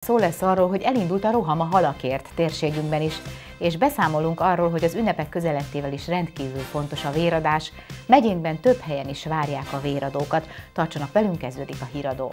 szó lesz arról, hogy elindult a roham a halakért térségünkben is, és beszámolunk arról, hogy az ünnepek közelettével is rendkívül fontos a véradás. Megyénkben több helyen is várják a véradókat. Tartsanak velünk, kezdődik a híradó.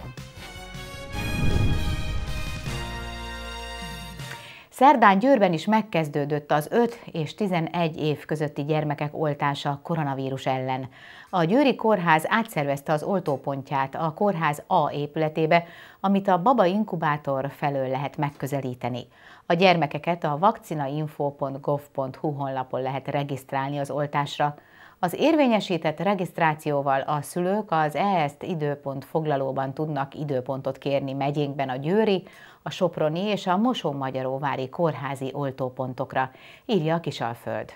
Szerdán Győrben is megkezdődött az 5 és 11 év közötti gyermekek oltása koronavírus ellen. A Győri Kórház átszervezte az oltópontját a kórház A épületébe, amit a Baba Inkubátor felől lehet megközelíteni. A gyermekeket a vakcinainfo.gov.hu honlapon lehet regisztrálni az oltásra. Az érvényesített regisztrációval a szülők az EESZT időpont foglalóban tudnak időpontot kérni megyénkben a győri, a soproni és a Mosonmagyaróvári kórházi oltópontokra, írja a Kisalföld.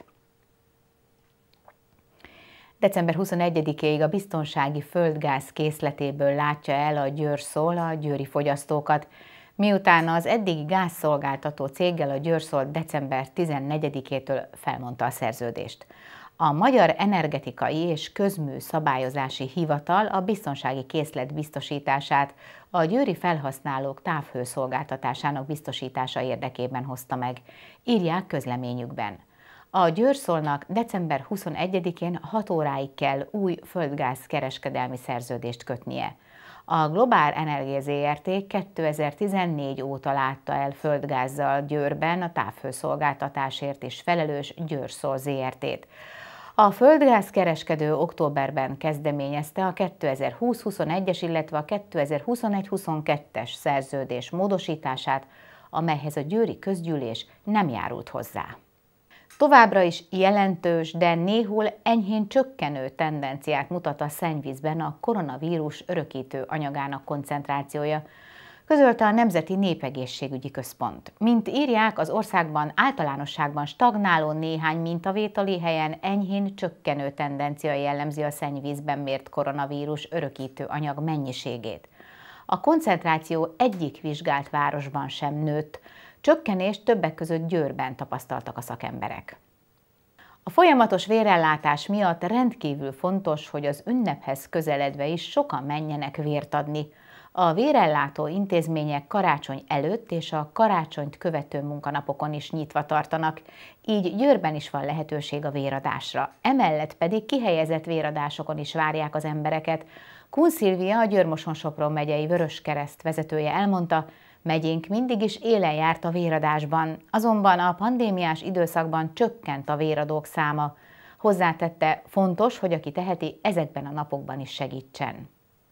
December 21-ig a biztonsági földgáz készletéből látja el a Győrszol a győri fogyasztókat, miután az eddigi gázszolgáltató céggel a Győrszol december 14-től felmondta a szerződést. A Magyar Energetikai és Közmű Szabályozási Hivatal a biztonsági készlet biztosítását a győri felhasználók távhőszolgáltatásának biztosítása érdekében hozta meg, írják közleményükben. A Győrszolnak december 21-én 6 óráig kell új földgáz kereskedelmi szerződést kötnie. A Globál Energia Zrt. 2014 óta látta el földgázzal Győrben a távhőszolgáltatásért is felelős Győrszol Zrt.-t. A földgázkereskedő októberben kezdeményezte a 2020-21-es, illetve a 2021-22-es szerződés módosítását, amelyhez a győri közgyűlés nem járult hozzá. Továbbra is jelentős, de néhol enyhén csökkenő tendenciát mutat a szennyvízben a koronavírus örökítő anyagának koncentrációja, közölte a Nemzeti Népegészségügyi Központ. Mint írják, az országban általánosságban stagnáló néhány mintavételi helyen enyhén csökkenő tendencia jellemzi a szennyvízben mért koronavírus örökítő anyag mennyiségét. A koncentráció egyik vizsgált városban sem nőtt, csökkenést többek között Győrben tapasztaltak a szakemberek. A folyamatos vérellátás miatt rendkívül fontos, hogy az ünnephez közeledve is sokan menjenek vért adni. A vérellátó intézmények karácsony előtt és a karácsonyt követő munkanapokon is nyitva tartanak, így Győrben is van lehetőség a véradásra. Emellett pedig kihelyezett véradásokon is várják az embereket. Kun Szilvia, a Győr-Moson-Sopron megyei Vöröskereszt vezetője elmondta, megyénk mindig is élen járt a véradásban, azonban a pandémiás időszakban csökkent a véradók száma. Hozzátette, fontos, hogy aki teheti, ezekben a napokban is segítsen.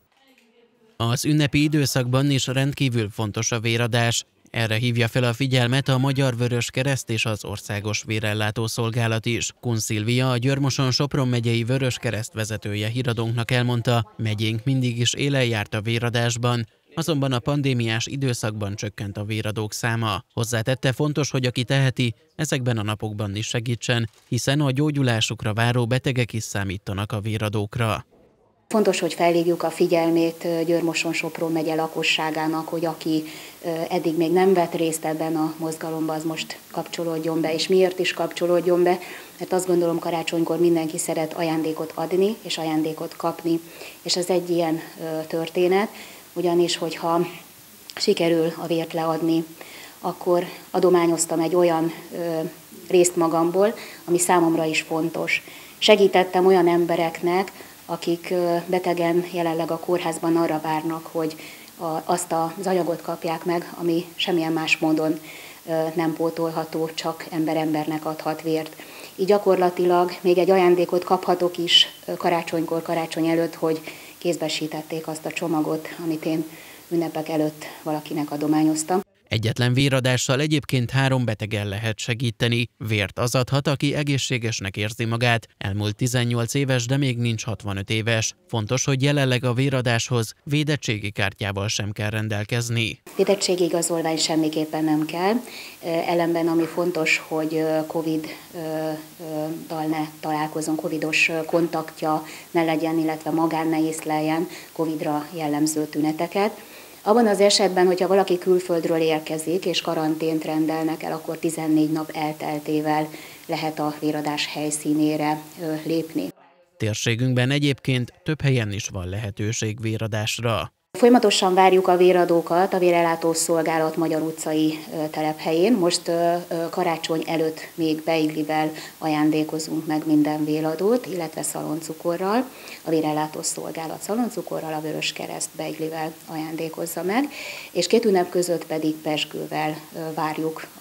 Az ünnepi időszakban is rendkívül fontos a véradás. Erre hívja fel a figyelmet a Magyar Vöröskereszt és az Országos Vérellátó Szolgálat is. Kun Szilvia, a Győr-Moson-Sopron megyei Vöröskereszt vezetője híradónknak elmondta, megyénk mindig is élen járt a véradásban, azonban a pandémiás időszakban csökkent a véradók száma. Hozzátette, fontos, hogy aki teheti, ezekben a napokban is segítsen, hiszen a gyógyulásukra váró betegek is számítanak a véradókra. Fontos, hogy felhívjuk a figyelmét Győr-Moson-Sopron megye lakosságának, hogy aki eddig még nem vett részt ebben a mozgalomban, az most kapcsolódjon be. És miért is kapcsolódjon be? Mert azt gondolom, karácsonykor mindenki szeret ajándékot adni és ajándékot kapni. És ez egy ilyen történet, ugyanis, hogyha sikerül a vért leadni, akkor adományoztam egy olyan részt magamból, ami számomra is fontos. Segítettem olyan embereknek, akik betegen jelenleg a kórházban arra várnak, hogy azt az anyagot kapják meg, ami semmilyen más módon nem pótolható, csak ember-embernek adhat vért. Így gyakorlatilag még egy ajándékot kaphatok is karácsonykor, karácsony előtt, hogy kézbesítették azt a csomagot, amit én ünnepek előtt valakinek adományoztam. Egyetlen véradással egyébként 3 betegen lehet segíteni. Vért az adhat, aki egészségesnek érzi magát, elmúlt 18 éves, de még nincs 65 éves. Fontos, hogy jelenleg a véradáshoz védettségi kártyával sem kell rendelkezni. Védettségi igazolvány semmiképpen nem kell. Ellenben ami fontos, hogy Covid-dal ne találkozom, covidos kontaktja ne legyen, illetve magán ne észleljen Covidra jellemző tüneteket. Abban az esetben, hogyha valaki külföldről érkezik és karantént rendelnek el, akkor 14 nap elteltével lehet a véradás helyszínére lépni. Térségünkben egyébként több helyen is van lehetőség véradásra. Folyamatosan várjuk a véradókat a Vérellátó Szolgálat Magyar utcai telephelyén. Most karácsony előtt még beiglivel ajándékozunk meg minden véradót, illetve szaloncukorral. A Vérellátó Szolgálat szaloncukorral, a Vöröskereszt beiglivel ajándékozza meg, és 2 ünnep között pedig pezsgővel várjuk a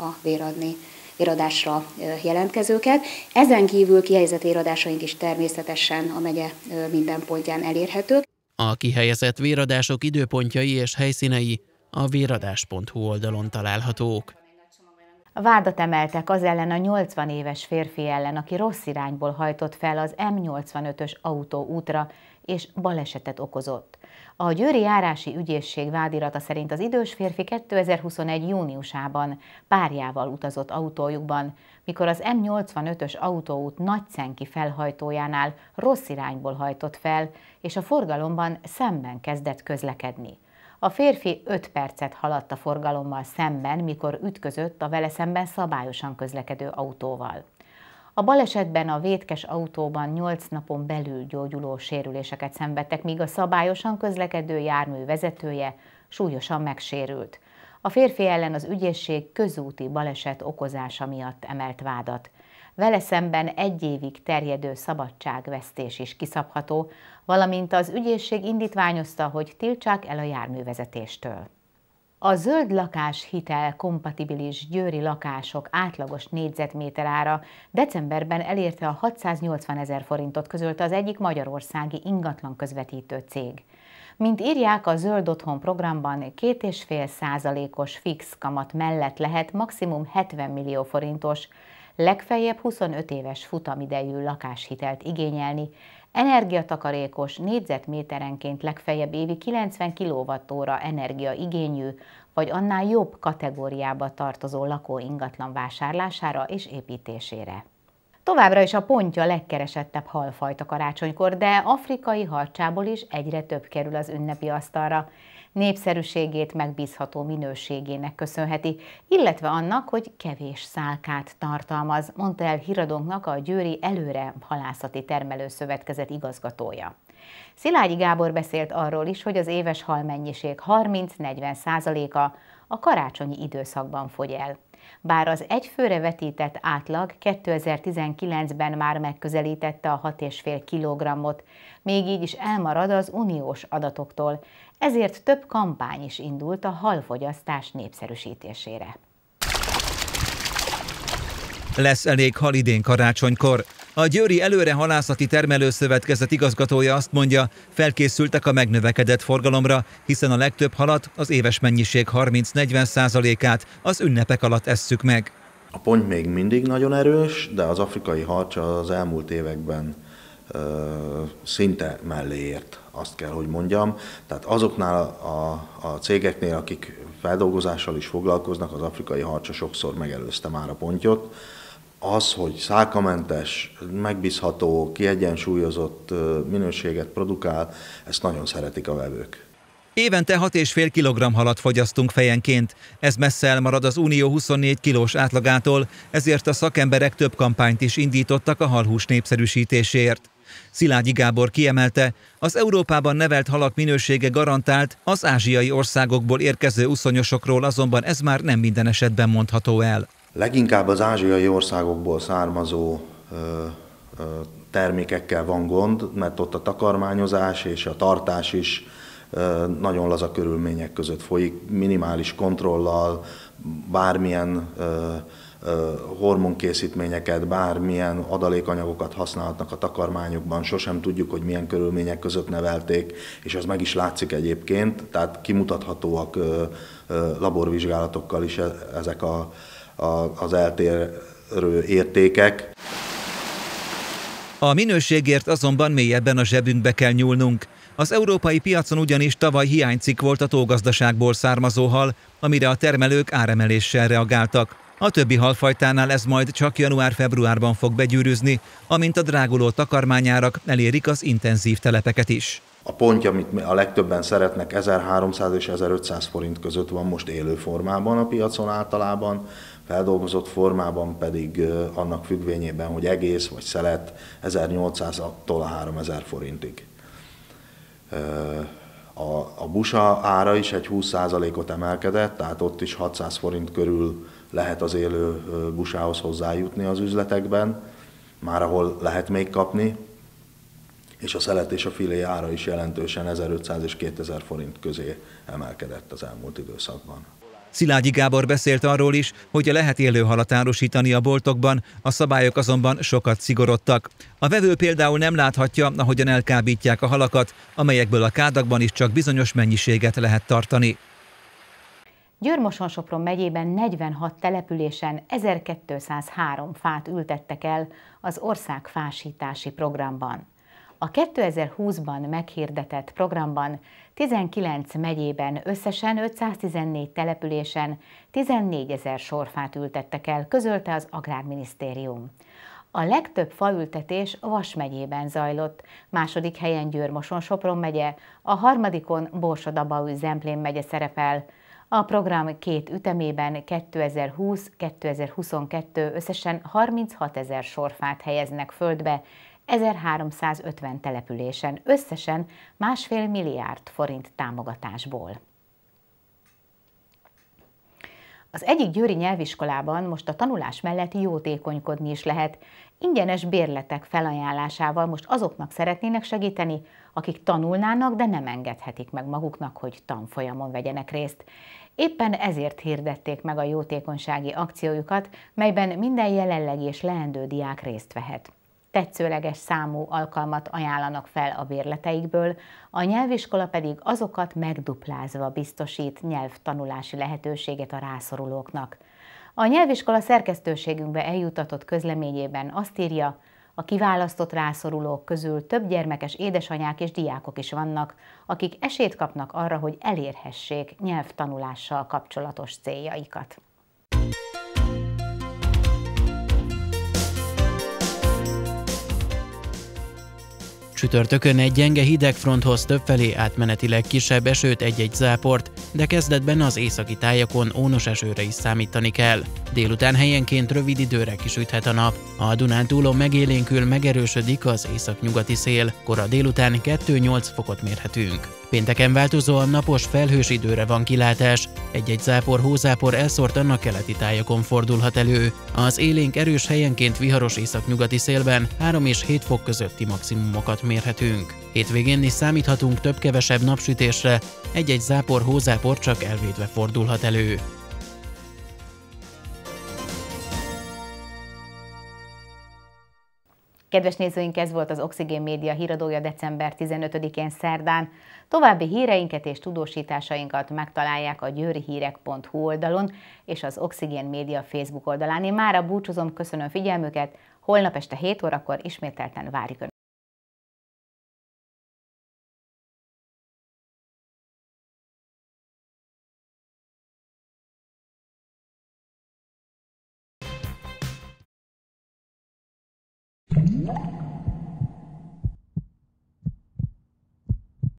véradásra jelentkezőket. Ezen kívül kihelyezett véradásaink is természetesen a megye minden pontján elérhetők. A kihelyezett véradások időpontjai és helyszínei a véradás.hu oldalon találhatók. Vádat emeltek az ellen a 80 éves férfi ellen, aki rossz irányból hajtott fel az M85-ös autóútra és balesetet okozott. A Győri Járási Ügyészség vádirata szerint az idős férfi 2021. júniusában párjával utazott autójukban, mikor az M85-ös autóút Nagycenki felhajtójánál rossz irányból hajtott fel, és a forgalomban szemben kezdett közlekedni. A férfi 5 percet haladt a forgalommal szemben, mikor ütközött a vele szemben szabályosan közlekedő autóval. A balesetben a vétkes autóban 8 napon belül gyógyuló sérüléseket szenvedtek, míg a szabályosan közlekedő jármű vezetője súlyosan megsérült. A férfi ellen az ügyészség közúti baleset okozása miatt emelt vádat. Vele szemben 1 évig terjedő szabadságvesztés is kiszabható, valamint az ügyészség indítványozta, hogy tiltsák el a járművezetéstől. A zöld lakáshitel kompatibilis győri lakások átlagos négyzetméter ára decemberben elérte a 680 000 forintot, közölte az egyik magyarországi ingatlan közvetítő cég. Mint írják, a Zöld Otthon programban 2,5%-os fix kamat mellett lehet maximum 70 millió forintos, legfeljebb 25 éves futamidejű lakáshitelt igényelni, energiatakarékos, négyzetméterenként legfeljebb évi 90 kWh energiaigényű, vagy annál jobb kategóriába tartozó lakóingatlan vásárlására és építésére. Továbbra is a pontya legkeresettebb halfajta karácsonykor, de afrikai harcsából is egyre több kerül az ünnepi asztalra. Népszerűségét megbízható minőségének köszönheti, illetve annak, hogy kevés szálkát tartalmaz, mondta el híradónknak a Győri Előre Halászati Termelőszövetkezet igazgatója. Szilágyi Gábor beszélt arról is, hogy az éves halmennyiség 30-40%-a a karácsonyi időszakban fogy el. Bár az egyfőre vetített átlag 2019-ben már megközelítette a 6,5 kg-ot, még így is elmarad az uniós adatoktól, ezért több kampány is indult a halfogyasztás népszerűsítésére. Lesz elég hal idén karácsonykor. A Győri Előre Halászati Termelőszövetkezet igazgatója azt mondja, felkészültek a megnövekedett forgalomra, hiszen a legtöbb halat, az éves mennyiség 30-40%-át az ünnepek alatt esszük meg. A pont még mindig nagyon erős, de az afrikai harcs az elmúlt években szinte mellé ért, azt kell, hogy mondjam. Tehát azoknál a cégeknél, akik feldolgozással is foglalkoznak, az afrikai harcsa sokszor megelőzte már a pontyot. Az, hogy szálkamentes, megbízható, kiegyensúlyozott minőséget produkál, ezt nagyon szeretik a vevők. Évente 6,5 kg halat fogyasztunk fejenként. Ez messze elmarad az Unió 24 kilós átlagától, ezért a szakemberek több kampányt is indítottak a halhús népszerűsítéséért. Szilágyi Gábor kiemelte, az Európában nevelt halak minősége garantált, az ázsiai országokból érkező uszonyosokról azonban ez már nem minden esetben mondható el. Leginkább az ázsiai országokból származó termékekkel van gond, mert ott a takarmányozás és a tartás is nagyon laza körülmények között folyik, minimális kontrollal, bármilyen hormonkészítményeket, bármilyen adalékanyagokat használhatnak a takarmányokban, sosem tudjuk, hogy milyen körülmények között nevelték, és ez meg is látszik egyébként, tehát kimutathatóak laborvizsgálatokkal is ezek az eltérő értékek. A minőségért azonban mélyebben a zsebünkbe kell nyúlnunk. Az európai piacon ugyanis tavaly hiánycikk volt a tógazdaságból származó hal, amire a termelők áremeléssel reagáltak. A többi halfajtánál ez majd csak január-februárban fog begyűrűzni, amint a dráguló takarmányárak elérik az intenzív telepeket is. A pontja, amit a legtöbben szeretnek, 1300 és 1500 forint között van most élő formában a piacon általában, feldolgozott formában pedig annak függvényében, hogy egész vagy szelet 1800-tól 3000 forintig. A busa ára is egy 20%-ot emelkedett, tehát ott is 600 forint körül lehet az élő busához hozzájutni az üzletekben, már ahol lehet még kapni, és a szelet és a filé ára is jelentősen 1500 és 2000 forint közé emelkedett az elmúlt időszakban. Szilágyi Gábor beszélt arról is, hogy lehet élő halat árusítani a boltokban, a szabályok azonban sokat szigorodtak. A vevő például nem láthatja, ahogyan elkábítják a halakat, amelyekből a kádakban is csak bizonyos mennyiséget lehet tartani. Győr-Moson-Sopron megyében 46 településen 1203 fát ültettek el az ország fásítási programban. A 2020-ban meghirdetett programban 19 megyében összesen 514 településen 14 000 sorfát ültettek el, közölte az Agrárminisztérium. A legtöbb faültetés Vas megyében zajlott, második helyen Győr-Moson-Sopron megye, a harmadikon Borsod-Abaúj-Zemplén megye szerepel. A program két ütemében 2020-2022 összesen 36 000 sorfát helyeznek földbe, 1350 településen, összesen 1,5 milliárd forint támogatásból. Az egyik győri nyelviskolában most a tanulás mellett jótékonykodni is lehet. Ingyenes bérletek felajánlásával most azoknak szeretnének segíteni, akik tanulnának, de nem engedhetik meg maguknak, hogy tanfolyamon vegyenek részt. Éppen ezért hirdették meg a jótékonysági akciójukat, melyben minden jelenlegi és leendő diák részt vehet. Tetszőleges számú alkalmat ajánlanak fel a bérleteikből, a nyelviskola pedig azokat megduplázva biztosít nyelvtanulási lehetőséget a rászorulóknak. A nyelviskola szerkesztőségünkbe eljutatott közleményében azt írja, a kiválasztott rászorulók közül több gyermekes édesanyák és diákok is vannak, akik esélyt kapnak arra, hogy elérhessék nyelvtanulással kapcsolatos céljaikat. Csütörtökön egy gyenge hidegfronthoz többfelé átmenetileg kisebb esőt, egy-egy záport, de kezdetben az északi tájakon ónos esőre is számítani kell. Délután helyenként rövid időre kisüthet a nap. A Dunántúlon megélénkül, megerősödik az északnyugati szél, kora délután 2-8 fokot mérhetünk. Pénteken változóan napos, felhős időre van kilátás, egy-egy zápor, hózápor elszórtan a keleti tájakon fordulhat elő. Az élénk erős helyenként viharos északnyugati szélben 3 és 7 fok közötti maximumokat mérhetünk. Hétvégén is számíthatunk több-kevesebb napsütésre, egy-egy zápor, hózápor csak elvédve fordulhat elő. Kedves nézőink, ez volt az Oxigén Média híradója december 15-én szerdán. További híreinket és tudósításainkat megtalálják a győrihírek.hu oldalon és az Oxigén Média Facebook oldalán. Én mára búcsúzom, köszönöm figyelmüket, holnap este 7 órakor ismételten várjuk Önöket.